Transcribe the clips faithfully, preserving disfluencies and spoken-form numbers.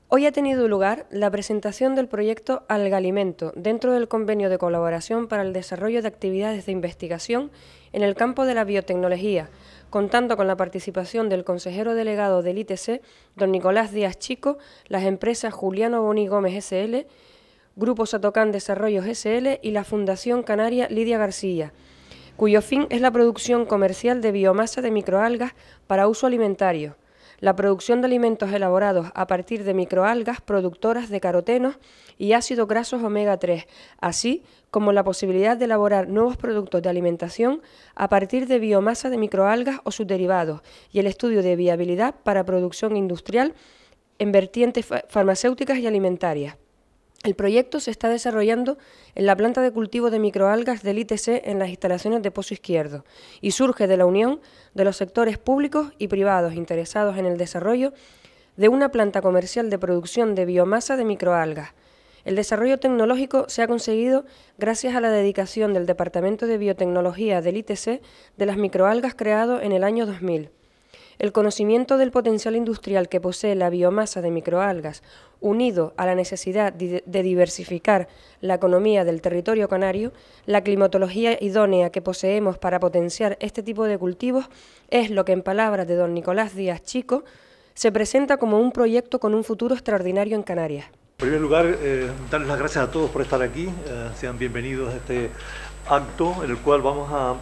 Hoy ha tenido lugar la presentación del proyecto Algalimento dentro del Convenio de Colaboración para el Desarrollo de Actividades de Investigación en el campo de la biotecnología, contando con la participación del consejero delegado del I T C, don Nicolás Díaz Chico, las empresas Juliano Boni Gómez S L, Grupo Satocán Desarrollos S L y la Fundación Canaria Lidia García, cuyo fin es la producción comercial de biomasa de microalgas para uso alimentario, la producción de alimentos elaborados a partir de microalgas productoras de carotenos y ácidos grasos omega tres, así como la posibilidad de elaborar nuevos productos de alimentación a partir de biomasa de microalgas o sus derivados, y el estudio de viabilidad para producción industrial en vertientes farmacéuticas y alimentarias. El proyecto se está desarrollando en la planta de cultivo de microalgas del I T C en las instalaciones de Pozo Izquierdo y surge de la unión de los sectores públicos y privados interesados en el desarrollo de una planta comercial de producción de biomasa de microalgas. El desarrollo tecnológico se ha conseguido gracias a la dedicación del Departamento de Biotecnología del I T C de las microalgas creado en el año dos mil. El conocimiento del potencial industrial que posee la biomasa de microalgas, unido a la necesidad de diversificar la economía del territorio canario, la climatología idónea que poseemos para potenciar este tipo de cultivos, es lo que, en palabras de don Nicolás Díaz Chico, se presenta como un proyecto con un futuro extraordinario en Canarias. En primer lugar, eh, darles las gracias a todos por estar aquí. Eh, sean bienvenidos a este acto en el cual vamos a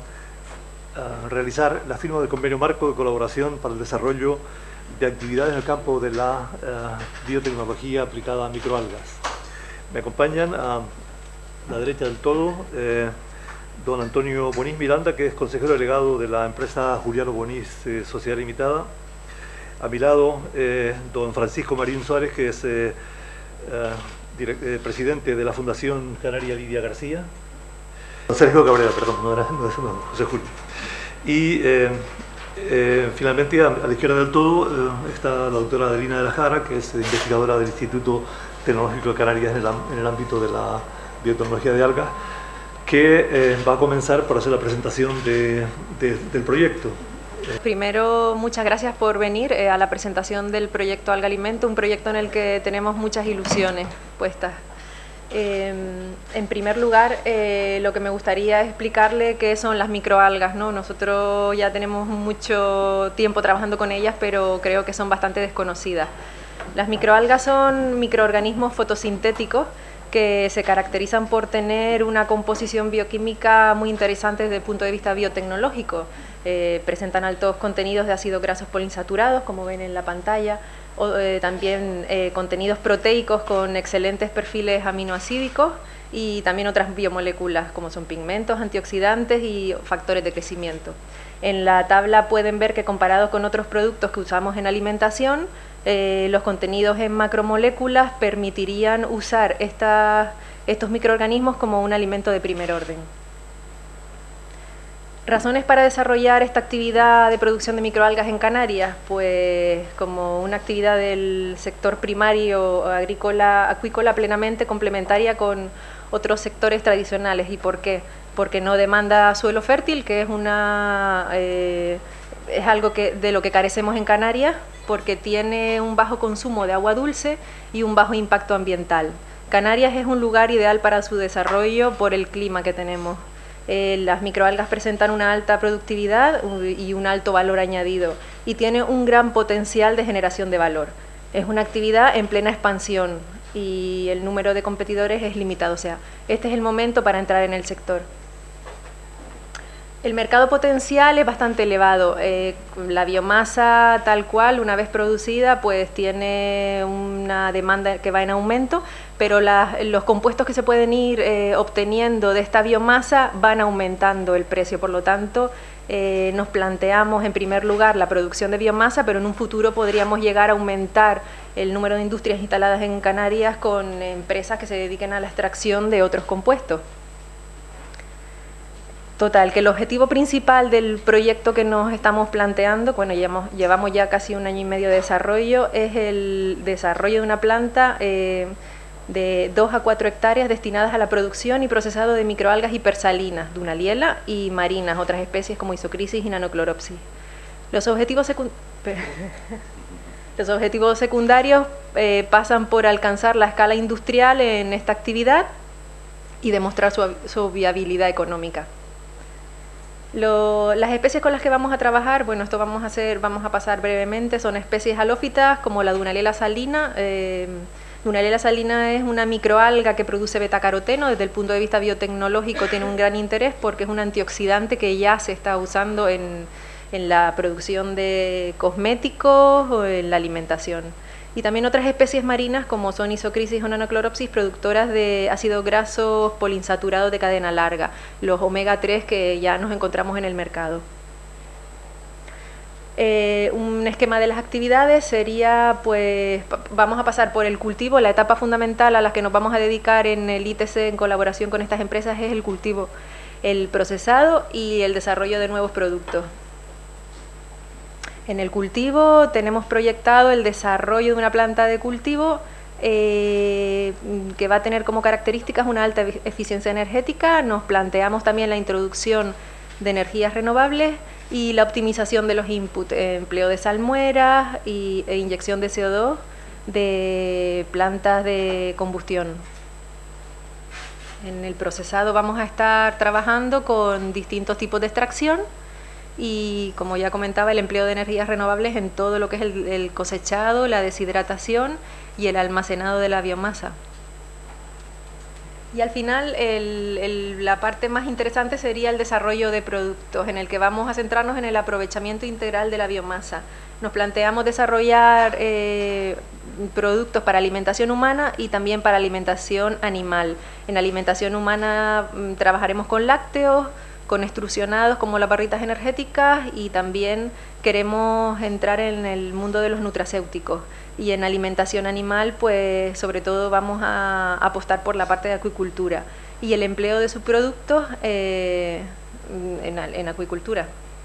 a realizar la firma del convenio marco de colaboración para el desarrollo de actividades en el campo de la uh, biotecnología aplicada a microalgas. Me acompañan a la derecha del todo eh, don Antonio Bonís Miranda, que es consejero delegado de la empresa Juliano Bonís eh, Sociedad Limitada. A mi lado, eh, don Francisco Marín Suárez, que es eh, uh, eh, presidente de la Fundación Canaria Lidia García. Sergio Cabrera, perdón, no era no, no, José Julio. Y eh, eh, finalmente, a, a la izquierda del todo, eh, está la doctora Adelina de la Jara, que es investigadora del Instituto Tecnológico de Canarias en el, en el ámbito de la biotecnología de algas, que eh, va a comenzar por hacer la presentación de, de, del proyecto. Primero, muchas gracias por venir eh, a la presentación del proyecto Algalimento, un proyecto en el que tenemos muchas ilusiones puestas. Eh, en primer lugar, eh, lo que me gustaría es explicarle qué son las microalgas, ¿no? Nosotros ya tenemos mucho tiempo trabajando con ellas, pero creo que son bastante desconocidas. Las microalgas son microorganismos fotosintéticos que se caracterizan por tener una composición bioquímica muy interesante desde el punto de vista biotecnológico. Eh, presentan altos contenidos de ácidos grasos poliinsaturados, como ven en la pantalla, o, eh, también eh, contenidos proteicos con excelentes perfiles aminoacídicos y también otras biomoléculas como son pigmentos, antioxidantes y factores de crecimiento. En la tabla pueden ver que comparados con otros productos que usamos en alimentación, eh, los contenidos en macromoléculas permitirían usar esta, estos microorganismos como un alimento de primer orden. ¿Razones para desarrollar esta actividad de producción de microalgas en Canarias? Pues como una actividad del sector primario agrícola, acuícola plenamente complementaria con otros sectores tradicionales. ¿Y por qué? Porque no demanda suelo fértil, que es, una, eh, es algo que, de lo que carecemos en Canarias, porque tiene un bajo consumo de agua dulce y un bajo impacto ambiental. Canarias es un lugar ideal para su desarrollo por el clima que tenemos. Eh, las microalgas presentan una alta productividad y un alto valor añadido y tiene un gran potencial de generación de valor. Es una actividad en plena expansión y el número de competidores es limitado, o sea, este es el momento para entrar en el sector. El mercado potencial es bastante elevado. Eh, la biomasa tal cual, una vez producida, pues tiene una demanda que va en aumento, pero la, los compuestos que se pueden ir eh, obteniendo de esta biomasa van aumentando el precio. Por lo tanto, eh, nos planteamos en primer lugar la producción de biomasa, pero en un futuro podríamos llegar a aumentar el número de industrias instaladas en Canarias con empresas que se dediquen a la extracción de otros compuestos. Total, que el objetivo principal del proyecto que nos estamos planteando, bueno, llevamos, llevamos ya casi un año y medio de desarrollo, es el desarrollo de una planta eh, de dos a cuatro hectáreas destinadas a la producción y procesado de microalgas hipersalinas, dunaliella y marinas, otras especies como Isocrisis y Nanocloropsis. Los objetivos secundarios... Los objetivos secundarios eh, pasan por alcanzar la escala industrial en esta actividad y demostrar su, su viabilidad económica. Lo, las especies con las que vamos a trabajar, bueno, esto vamos a hacer, vamos a pasar brevemente, son especies halófitas como la Dunalela salina. Eh, Dunalela salina es una microalga que produce betacaroteno. Desde el punto de vista biotecnológico tiene un gran interés porque es un antioxidante que ya se está usando en, en la producción de cosméticos o en la alimentación. Y también otras especies marinas como son Isocrisis o Nanocloropsis, productoras de ácidos grasos poliinsaturados de cadena larga, los omega tres que ya nos encontramos en el mercado. Eh, un esquema de las actividades sería, pues, vamos a pasar por el cultivo. La etapa fundamental a la que nos vamos a dedicar en el I T C en colaboración con estas empresas es el cultivo, el procesado y el desarrollo de nuevos productos. En el cultivo tenemos proyectado el desarrollo de una planta de cultivo eh, que va a tener como características una alta eficiencia energética. Nos planteamos también la introducción de energías renovables y la optimización de los inputs, eh, empleo de salmueras y, e inyección de C O dos de plantas de combustión. En el procesado vamos a estar trabajando con distintos tipos de extracción y, como ya comentaba, el empleo de energías renovables en todo lo que es el, el cosechado, la deshidratación y el almacenado de la biomasa. Y al final el, el, la parte más interesante sería el desarrollo de productos, en el que vamos a centrarnos en el aprovechamiento integral de la biomasa. Nos planteamos desarrollar eh, productos para alimentación humana y también para alimentación animal. En alimentación humana mmm, trabajaremos con lácteos, con extrusionados como las barritas energéticas, y también queremos entrar en el mundo de los nutracéuticos. Y en alimentación animal, pues sobre todo vamos a apostar por la parte de acuicultura y el empleo de subproductos eh, en, en acuicultura.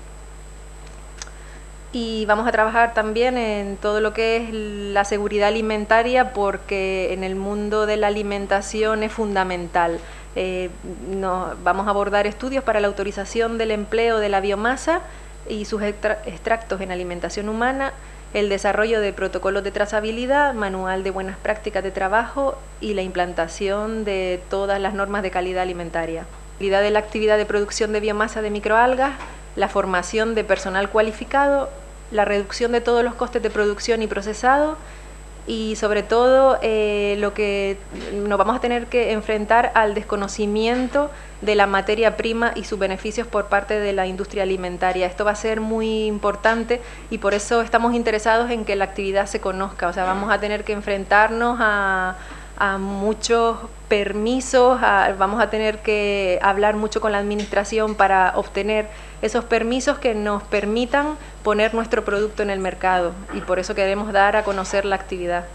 Y vamos a trabajar también en todo lo que es la seguridad alimentaria, porque en el mundo de la alimentación es fundamental. Eh, no, vamos a abordar estudios para la autorización del empleo de la biomasa y sus extractos en alimentación humana, el desarrollo de protocolos de trazabilidad, manual de buenas prácticas de trabajo y la implantación de todas las normas de calidad alimentaria. La de la actividad de producción de biomasa de microalgas, la formación de personal cualificado, la reducción de todos los costes de producción y procesado, y sobre todo eh, lo que nos vamos a tener que enfrentar al desconocimiento de la materia prima y sus beneficios por parte de la industria alimentaria. Esto va a ser muy importante y por eso estamos interesados en que la actividad se conozca. O sea, vamos a tener que enfrentarnos a, a muchos permisos, a, vamos a tener que hablar mucho con la administración para obtener esos permisos que nos permitan poner nuestro producto en el mercado, y por eso queremos dar a conocer la actividad.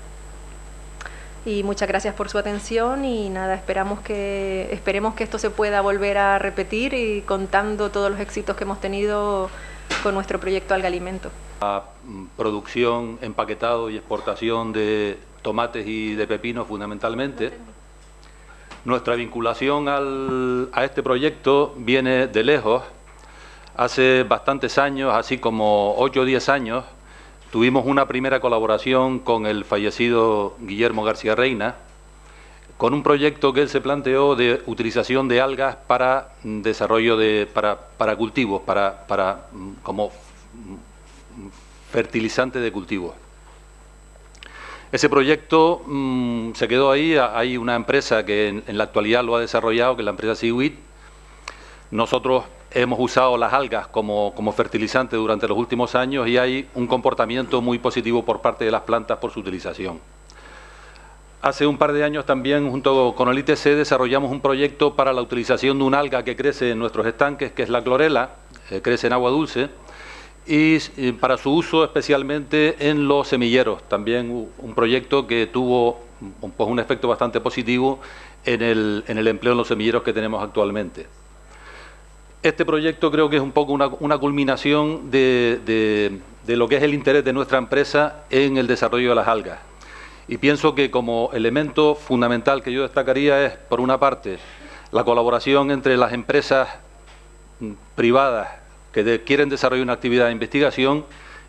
Y muchas gracias por su atención y nada, esperamos que, esperemos que esto se pueda volver a repetir, y contando todos los éxitos que hemos tenido con nuestro proyecto Algalimento. La producción, empaquetado y exportación de tomates y de pepinos fundamentalmente. Nuestra vinculación al, a este proyecto viene de lejos. Hace bastantes años, así como ocho o diez años, tuvimos una primera colaboración con el fallecido Guillermo García Reina, con un proyecto que él se planteó de utilización de algas para desarrollo de, para, para cultivos, para, para, como fertilizante de cultivos. Ese proyecto mmm, se quedó ahí. Hay una empresa que en, en la actualidad lo ha desarrollado, que es la empresa Seaweed. Nosotros hemos usado las algas como, como fertilizante durante los últimos años y hay un comportamiento muy positivo por parte de las plantas por su utilización. Hace un par de años también, junto con el I T C, desarrollamos un proyecto para la utilización de un alga que crece en nuestros estanques, que es la clorela, eh, crece en agua dulce, y eh, para su uso especialmente en los semilleros. También un proyecto que tuvo pues, un efecto bastante positivo en el, en el empleo en los semilleros que tenemos actualmente. Este proyecto creo que es un poco una, una culminación de, de, de lo que es el interés de nuestra empresa en el desarrollo de las algas. Y pienso que como elemento fundamental que yo destacaría es, por una parte, la colaboración entre las empresas privadas que de, quieren desarrollar una actividad de investigación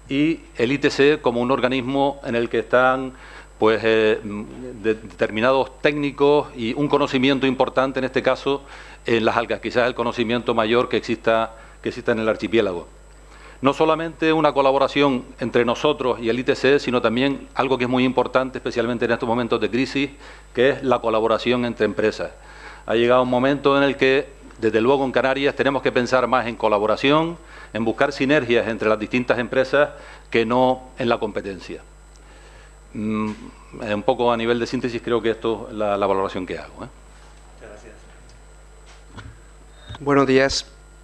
y el I T C como un organismo en el que están pues eh, de, determinados técnicos y un conocimiento importante en este caso en las algas, quizás el conocimiento mayor que exista, que exista en el archipiélago. No solamente una colaboración entre nosotros y el I T C, sino también algo que es muy importante, especialmente en estos momentos de crisis, que es la colaboración entre empresas. Ha llegado un momento en el que, desde luego en Canarias, tenemos que pensar más en colaboración, en buscar sinergias entre las distintas empresas, que no en la competencia. Mm, un poco a nivel de síntesis creo que esto es la, la valoración que hago, ¿eh? Muchas gracias. Buenos días.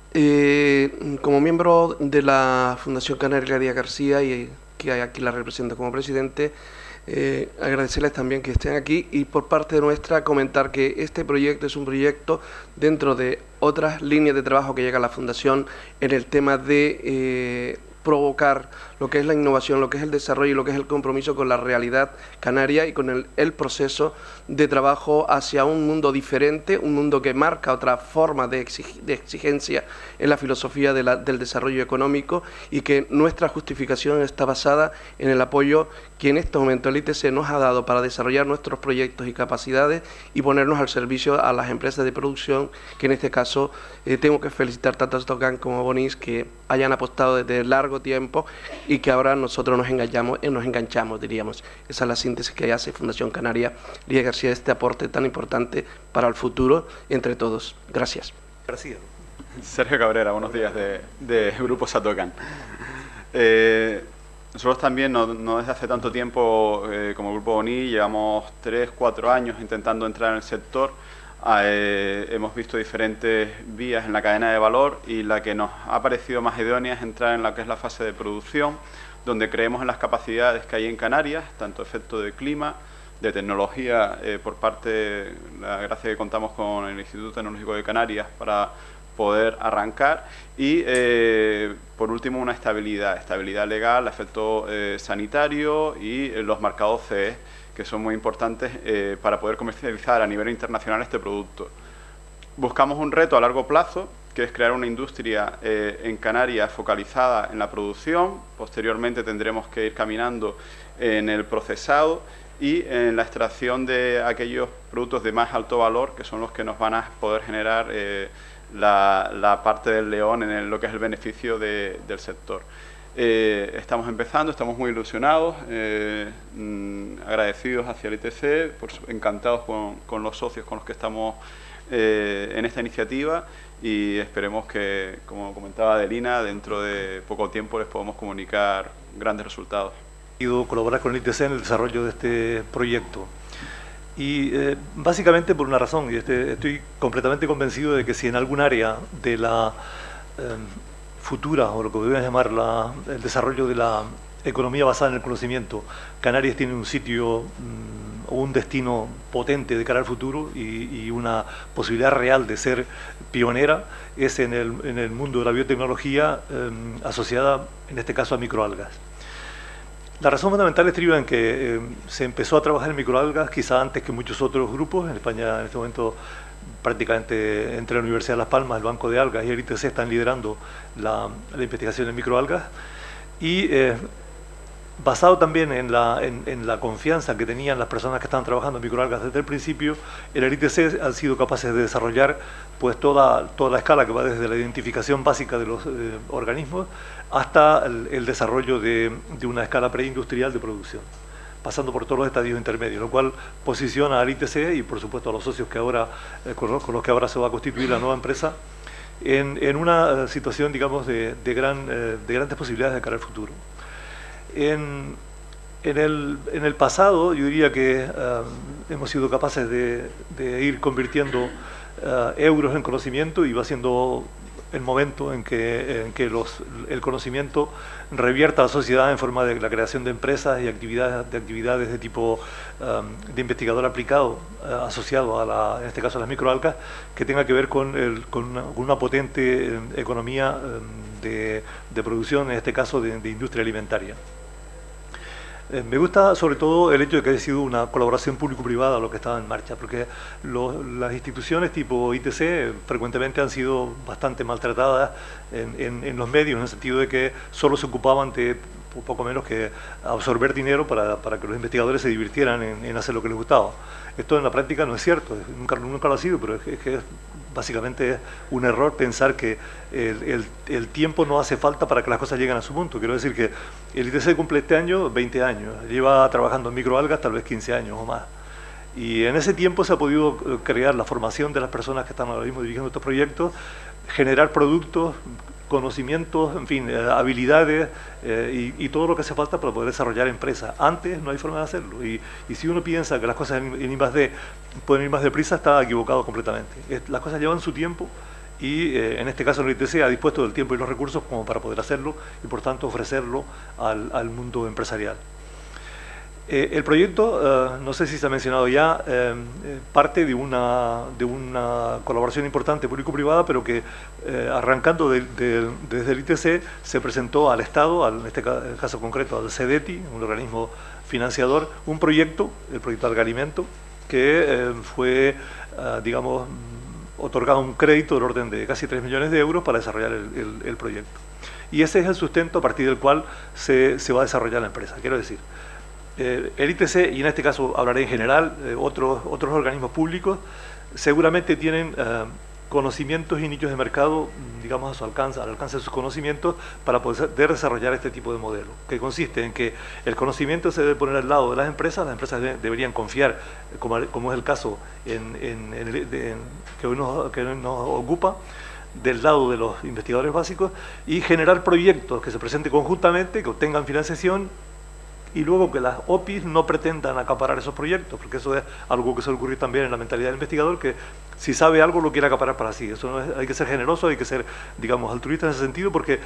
Eh, como miembro de la Fundación Canaria Díaz García y que aquí la represento como presidente, eh, agradecerles también que estén aquí y por parte nuestra comentar que este proyecto es un proyecto dentro de otras líneas de trabajo que llega a la Fundación en el tema de eh, provocar lo que es la innovación, lo que es el desarrollo y lo que es el compromiso con la realidad canaria y con el, el proceso de trabajo hacia un mundo diferente, un mundo que marca otra forma de, exig de exigencia en la filosofía de la, del desarrollo económico y que nuestra justificación está basada en el apoyo que en este momento el I T C nos ha dado para desarrollar nuestros proyectos y capacidades y ponernos al servicio a las empresas de producción, que en este caso eh, tengo que felicitar tanto a Stocan como a Bonis que hayan apostado desde largo tiempo y que ahora nosotros nos enganchamos, eh, nos enganchamos, diríamos. Esa es la síntesis que hace Fundación Canaria Díaz García, este aporte tan importante para el futuro entre todos. Gracias. García. Sergio Cabrera, buenos días, de, de Grupo Satocan. Eh, nosotros también, no, no desde hace tanto tiempo, eh, como Grupo Boni, llevamos tres, cuatro años intentando entrar en el sector. Eh, hemos visto diferentes vías en la cadena de valor y la que nos ha parecido más idónea es entrar en la que es la fase de producción, donde creemos en las capacidades que hay en Canarias, tanto efecto de clima, de tecnología, eh, por parte, la gracia que contamos con el Instituto Tecnológico de Canarias para poder arrancar y, eh, por último, una estabilidad, estabilidad legal, efecto eh, sanitario y eh, los marcados C E, que son muy importantes eh, para poder comercializar a nivel internacional este producto. Buscamos un reto a largo plazo, que es crear una industria eh, en Canarias focalizada en la producción. Posteriormente tendremos que ir caminando en el procesado y en la extracción de aquellos productos de más alto valor, que son los que nos van a poder generar eh, la, la parte del león en el, lo que es el beneficio de, del sector. Eh, estamos empezando, estamos muy ilusionados, eh, mmm, agradecidos hacia el I T C, por, encantados con, con los socios con los que estamos eh, en esta iniciativa y esperemos que, como comentaba Adelina, dentro de poco tiempo les podamos comunicar grandes resultados. He ido a colaborar con el I T C en el desarrollo de este proyecto. Y eh, básicamente por una razón, y este, estoy completamente convencido de que si en algún área de la eh, futura, o lo que podríamos llamar la, el desarrollo de la economía basada en el conocimiento, Canarias tiene un sitio mmm, o un destino potente de cara al futuro y, y una posibilidad real de ser pionera, es en el, en el mundo de la biotecnología eh, asociada, en este caso, a microalgas. La razón fundamental estriba en que eh, se empezó a trabajar en microalgas quizá antes que muchos otros grupos. En España en este momento prácticamente entre la Universidad de Las Palmas, el Banco de Algas y el I T C están liderando la, la investigación en microalgas y eh, basado también en la, en, en la confianza que tenían las personas que estaban trabajando en microalgas desde el principio, en el I T C han sido capaces de desarrollar pues toda, toda la escala que va desde la identificación básica de los eh, organismos hasta el, el desarrollo de, de una escala preindustrial de producción, pasando por todos los estadios intermedios, lo cual posiciona al I T C y por supuesto a los socios que ahora, eh, con, los, con los que ahora se va a constituir la nueva empresa en, en una situación, digamos, de, de, gran, eh, de grandes posibilidades de cara al futuro. En, en, el, en el pasado yo diría que uh, hemos sido capaces de, de ir convirtiendo uh, euros en conocimiento y va siendo el momento en que, en que los, el conocimiento revierta a la sociedad en forma de la creación de empresas y actividades de, actividades de tipo um, de investigador aplicado uh, asociado a, la, en este caso a las microalgas, que tenga que ver con, el, con, una, con una potente eh, economía um, de, de producción, en este caso de, de industria alimentaria. Eh, me gusta sobre todo el hecho de que haya sido una colaboración público-privada lo que estaba en marcha, porque lo, las instituciones tipo I T C frecuentemente han sido bastante maltratadas en, en, en los medios, en el sentido de que solo se ocupaban de poco menos que absorber dinero para, para que los investigadores se divirtieran en, en hacer lo que les gustaba. Esto en la práctica no es cierto, nunca, nunca lo ha sido, pero es, es que básicamente es un error pensar que el, el, el tiempo no hace falta para que las cosas lleguen a su punto. Quiero decir que el I T C cumple este año veinte años, lleva trabajando en microalgas tal vez quince años o más. Y en ese tiempo se ha podido crear la formación de las personas que están ahora mismo dirigiendo estos proyectos, generar productos, conocimientos, en fin, eh, habilidades eh, y, y todo lo que hace falta para poder desarrollar empresas. Antes no hay forma de hacerlo. Y, y si uno piensa que las cosas en, en I más D pueden ir más deprisa, está equivocado completamente. Es, las cosas llevan su tiempo y eh, en este caso el I T C ha dispuesto del tiempo y los recursos como para poder hacerlo y por tanto ofrecerlo al, al mundo empresarial. Eh, el proyecto, eh, no sé si se ha mencionado ya, eh, parte de una, de una colaboración importante público-privada, pero que eh, arrancando de, de, desde el I T C se presentó al Estado, al, en este caso concreto al CEDETI, un organismo financiador, un proyecto, el proyecto Algalimento, que eh, fue, eh, digamos, otorgado un crédito del orden de casi tres millones de euros para desarrollar el, el, el proyecto. Y ese es el sustento a partir del cual se, se va a desarrollar la empresa, quiero decir. Eh, el I T C, y en este caso hablaré en general, eh, otros, otros organismos públicos, seguramente tienen eh, conocimientos y nichos de mercado, digamos, a su alcance, al alcance de sus conocimientos para poder desarrollar este tipo de modelo, que consiste en que el conocimiento se debe poner al lado de las empresas, las empresas de, deberían confiar, como, como es el caso en, en, en, en, que, hoy nos, que hoy nos ocupa, del lado de los investigadores básicos, y generar proyectos que se presenten conjuntamente, que obtengan financiación, y luego que las O P Is no pretendan acaparar esos proyectos, porque eso es algo que suele ocurrir también en la mentalidad del investigador, que si sabe algo lo quiere acaparar para sí. Eso no es, hay que ser generoso, hay que ser, digamos, altruista en ese sentido, porque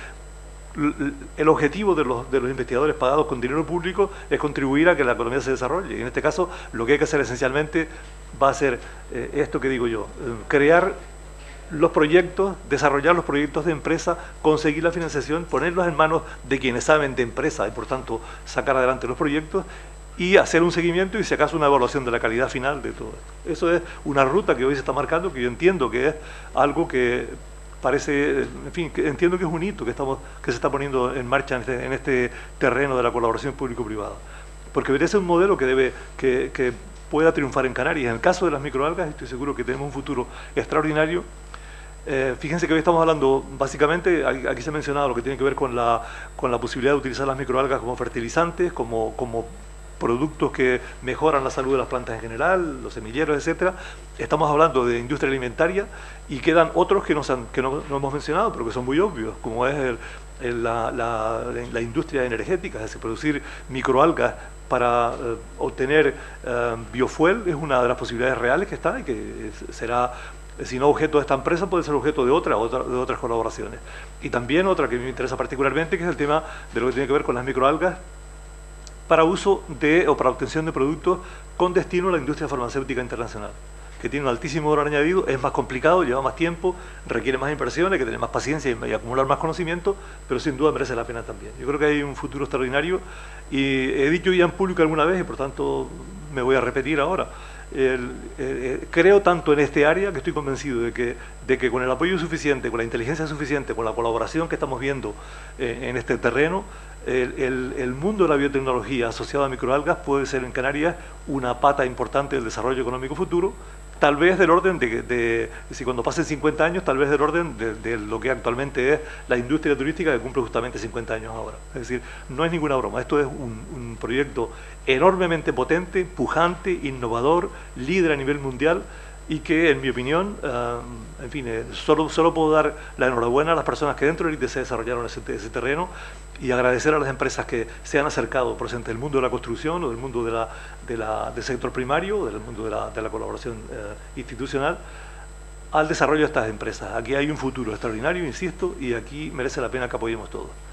el objetivo de los, de los investigadores pagados con dinero público es contribuir a que la economía se desarrolle. Y en este caso, lo que hay que hacer esencialmente va a ser eh, esto que digo yo, eh, crear los proyectos, desarrollar los proyectos de empresa, conseguir la financiación, ponerlos en manos de quienes saben de empresa y por tanto sacar adelante los proyectos y hacer un seguimiento y si acaso una evaluación de la calidad final de todo esto. Eso es una ruta que hoy se está marcando, que yo entiendo que es algo que parece, en fin, que entiendo que es un hito que, estamos, que se está poniendo en marcha en este, en este terreno de la colaboración público-privada. Porque merece un modelo que debe, que, que pueda triunfar en Canarias. En el caso de las microalgas estoy seguro que tenemos un futuro extraordinario. Eh, fíjense que hoy estamos hablando, básicamente, aquí se ha mencionado lo que tiene que ver con la, con la posibilidad de utilizar las microalgas como fertilizantes, como, como productos que mejoran la salud de las plantas en general, los semilleros, etcétera. Estamos hablando de industria alimentaria y quedan otros que, nos han, que no, no hemos mencionado, pero que son muy obvios, como es el, el, la, la, la industria energética, es decir, producir microalgas para eh, obtener eh, biofuel es una de las posibilidades reales que está y que será, si no objeto de esta empresa, puede ser objeto de, otra, otra, de otras colaboraciones. Y también otra que me interesa particularmente, que es el tema de lo que tiene que ver con las microalgas para uso de, o para obtención de productos con destino a la industria farmacéutica internacional, que tiene un altísimo valor añadido, es más complicado, lleva más tiempo, requiere más inversiones, hay que tener más paciencia y, y acumular más conocimiento, pero sin duda merece la pena también. Yo creo que hay un futuro extraordinario y he dicho ya en público alguna vez y por tanto me voy a repetir ahora. El, eh, creo tanto en este área que estoy convencido de que, de que con el apoyo suficiente, con la inteligencia suficiente, con la colaboración que estamos viendo eh, en este terreno, el, el, el mundo de la biotecnología asociado a microalgas puede ser en Canarias una pata importante del desarrollo económico futuro, tal vez del orden de, de si cuando pasen cincuenta años, tal vez del orden de, de lo que actualmente es la industria turística que cumple justamente cincuenta años ahora. Es decir, no es ninguna broma, esto es un, un proyecto enormemente potente, pujante, innovador, líder a nivel mundial y que, en mi opinión, uh, en fin, eh, solo, solo puedo dar la enhorabuena a las personas que dentro del I T C desarrollaron ese, ese terreno y agradecer a las empresas que se han acercado por ejemplo, del mundo de la construcción o del mundo de la, de la, del sector primario, del mundo de la, de la colaboración eh, institucional, al desarrollo de estas empresas. Aquí hay un futuro extraordinario, insisto, y aquí merece la pena que apoyemos todos.